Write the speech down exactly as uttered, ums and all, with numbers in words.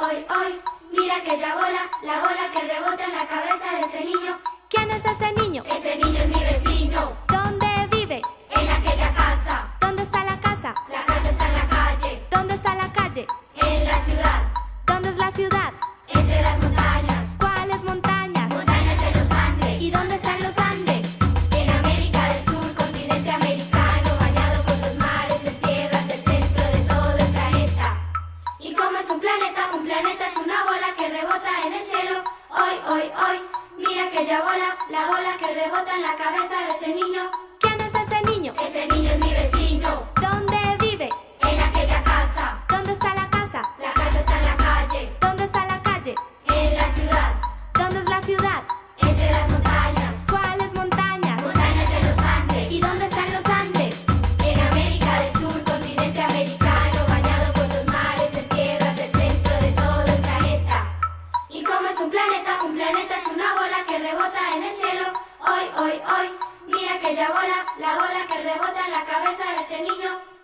hoy, hoy, mira aquella bola, la bola que rebota en la cabeza de ese niño. ¿Quién es ese niño? Ese niño es mi vecino. ¿Dónde vive? En aquella casa. ¿Dónde está la casa? La casa está en la calle. ¿Dónde está la calle? En la ciudad. ¿Dónde es la ciudad? Entre las montañas. ¿Cuáles montañas? Montañas de los Andes. ¿Y dónde están los Andes? En América del Sur, continente americano, bañado por los mares, en tierras del centro de todo el planeta. ¿Y cómo es un planeta? Un planeta es una bola que rebota en el cielo. Hoy, hoy, hoy, mira aquella bola, la bola que rebota en la cabeza de ese niño. ¿Quién es ese niño? Ese niño es mi vecino. ¿Dónde vive? En aquella casa. ¿Dónde está la casa? La casa está en la calle. ¿Dónde está la calle? En la ciudad. ¿Dónde es la ciudad? Entre las montañas. ¿Cuáles montañas? Montañas de los Andes. ¿Y dónde están los Andes? En América del Sur, continente americano, bañado por los mares, en tierras del centro de todo el planeta. ¿Y cómo es un planeta? Un planeta es una bola que rebota en el cielo. Hoy, hoy, hoy, mira aquella bola, la bola que rebota en la cabeza de ese niño.